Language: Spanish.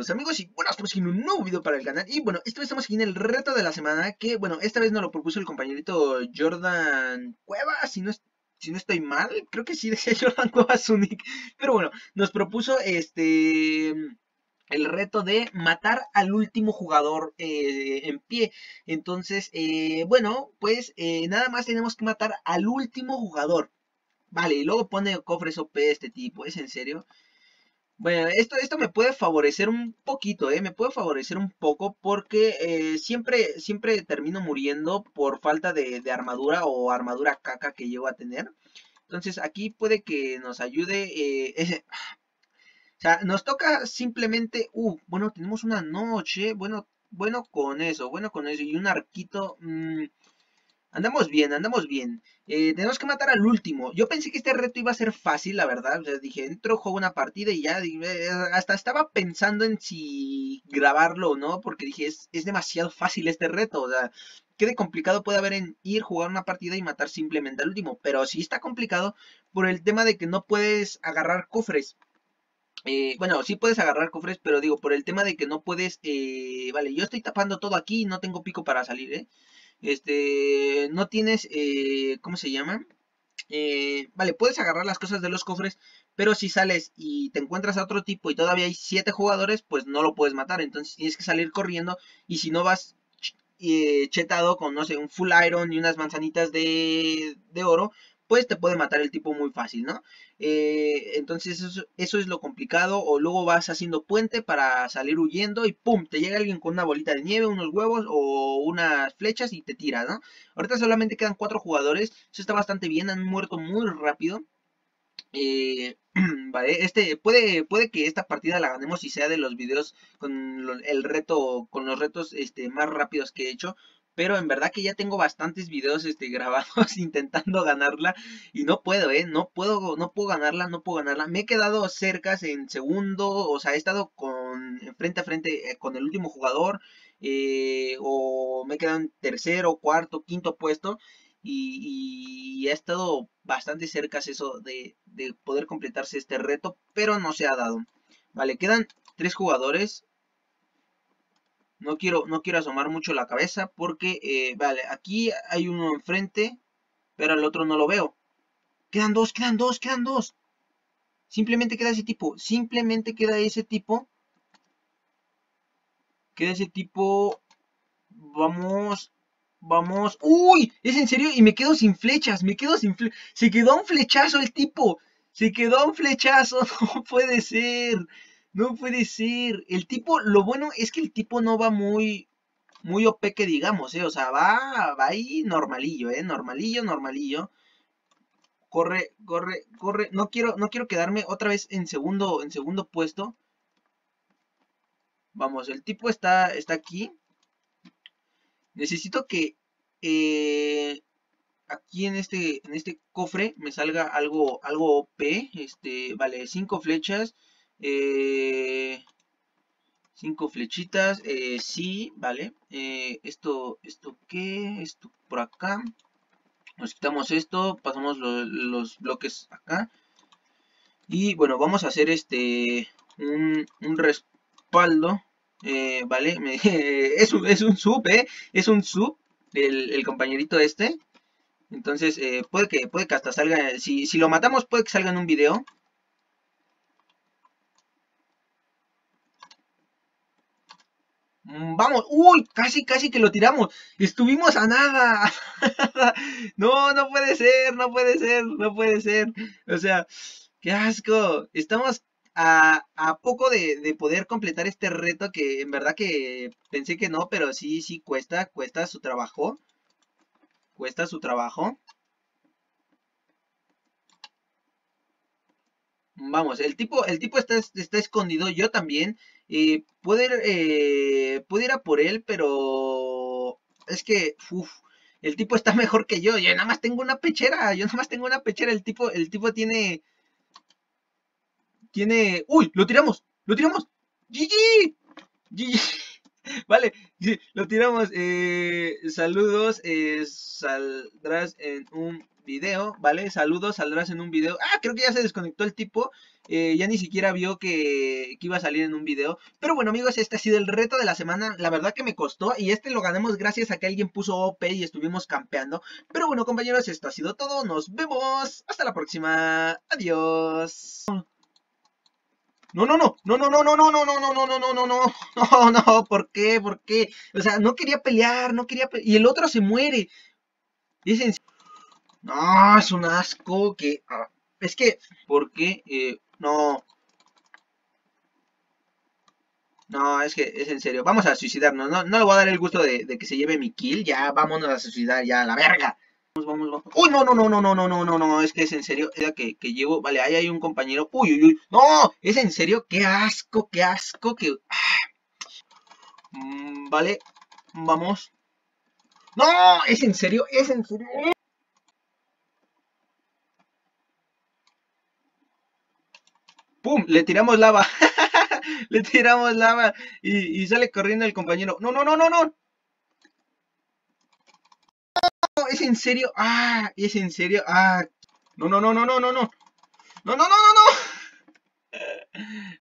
los amigos y bueno, estamos aquí en un nuevo video para el canal. Y bueno, esta vez estamos aquí en el reto de la semana, que bueno, esta vez nos lo propuso el compañerito Jordan Cuevas, si no estoy mal, creo que sí decía Jordan Cuevas su nick. Pero bueno, nos propuso el reto de matar al último jugador en pie. Entonces, bueno, pues nada más tenemos que matar al último jugador. Vale, y luego pone cofres OP este tipo, ¿es en serio? Bueno, esto me puede favorecer un poquito, me puede favorecer un poco porque siempre termino muriendo por falta de armadura o armadura caca que llego a tener. Entonces aquí puede que nos ayude, o sea, nos toca simplemente, bueno, tenemos una noche, bueno con eso, y un arquito, andamos bien, andamos bien. Tenemos que matar al último. Yo pensé que este reto iba a ser fácil, la verdad. O sea, dije, entro, juego una partida y ya. Hasta estaba pensando en si grabarlo o no, porque dije, es demasiado fácil este reto. O sea, qué de complicado puede haber en ir, jugar una partida y matar simplemente al último. Pero sí está complicado por el tema de que no puedes agarrar cofres. Bueno, sí puedes agarrar cofres, pero digo, por el tema de que no puedes... vale, yo estoy tapando todo aquí y no tengo pico para salir, no tienes, ¿cómo se llama? Vale, puedes agarrar las cosas de los cofres, pero si sales y te encuentras a otro tipo y todavía hay 7 jugadores, pues no lo puedes matar. Entonces tienes que salir corriendo y si no vas chetado con, no sé, un full iron y unas manzanitas de oro, pues te puede matar el tipo muy fácil, ¿no? Entonces eso es lo complicado. O luego vas haciendo puente para salir huyendo y ¡pum! Te llega alguien con una bolita de nieve, unos huevos o unas flechas y te tira, ¿no? Ahorita solamente quedan 4 jugadores. Eso está bastante bien, han muerto muy rápido. Vale, puede que esta partida la ganemos y sea de los videos con el reto, con los retos más rápidos que he hecho. Pero en verdad que ya tengo bastantes videos grabados intentando ganarla. Y no puedo, no puedo ganarla, no puedo ganarla. Me he quedado cerca en segundo. O sea, he estado frente a frente con el último jugador. O me he quedado en tercero, cuarto, quinto puesto y ha estado bastante cerca eso de poder completarse este reto, pero no se ha dado. Vale, quedan 3 jugadores. No quiero asomar mucho la cabeza porque, vale, aquí hay uno enfrente, pero al otro no lo veo. Quedan dos, quedan dos, quedan dos. Simplemente queda ese tipo, simplemente queda ese tipo. Queda ese tipo. Vamos, vamos. ¡Uy! ¿Es en serio? Y me quedo sin flechas, me quedo sin flechas. Se quedó a un flechazo el tipo. Se quedó a un flechazo. No puede ser. No puede ser. El tipo, lo bueno es que el tipo no va muy OP que digamos, O sea, va ahí normalillo, Normalillo, normalillo. Corre, corre, corre. No quiero quedarme otra vez en segundo puesto. Vamos, el tipo está aquí. Necesito que aquí en este cofre me salga algo OP. Vale, 5 flechas. 5 flechitas. Sí, vale. ¿Esto qué? Esto por acá. Nos quitamos esto. Pasamos los bloques acá. Y bueno, vamos a hacer un respaldo. Vale, es un sub, es un sub el compañerito este. Entonces, puede que hasta salga, si lo matamos puede que salga en un video. Vamos, uy, casi que lo tiramos. Estuvimos a nada. No, no puede ser, no puede ser, no puede ser. O sea, qué asco. Estamos a poco de poder completar este reto que en verdad que pensé que no, pero sí cuesta su trabajo. Cuesta su trabajo. Vamos, el tipo está escondido, yo también. Puedo ir a por él, pero es que, el tipo está mejor que yo. Yo nada más tengo una pechera, yo nada más tengo una pechera. El tipo tiene. ¡Uy! ¡Lo tiramos! ¡Lo tiramos! ¡GG! GG. Vale, sí, lo tiramos. Saludos. Saldrás en un video, ¿vale? Saludos, saldrás en un video. Ah, creo que ya se desconectó el tipo. Ya ni siquiera vio que iba a salir en un video. Pero bueno, amigos, este ha sido el reto de la semana. La verdad que me costó. Y este lo ganamos gracias a que alguien puso OP y estuvimos campeando. Pero bueno, compañeros, esto ha sido todo. Nos vemos. Hasta la próxima. Adiós. No, no, no, no, no, no, no, no, no, no, no, no, no, no, no, no, no, no, ¿por qué? ¿Por qué? O sea, no quería pelear, no quería pelear. Y el otro se muere. Y es en... No, es un asco que... es que, ¿por qué? No, no, es que es en serio. Vamos a suicidarnos. No, no le voy a dar el gusto de que se lleve mi kill. Ya, vámonos a suicidar, ya, a la verga. Vamos, vamos. Uy, no, no, no, no, no, no, no, no, no. Es que es en serio. Era que llevo. Vale, ahí hay un compañero. Uy, uy, uy. No, es en serio. Qué asco, qué asco. Que... vale, vamos. No, es en serio, es en serio. ¡Pum! Le tiramos lava. Le tiramos lava. Y sale corriendo el compañero. No, no, no, no, no. No, es en serio. Ah, es en serio. Ah. No, no, no, no, no, no, no. No, no, no, no, no.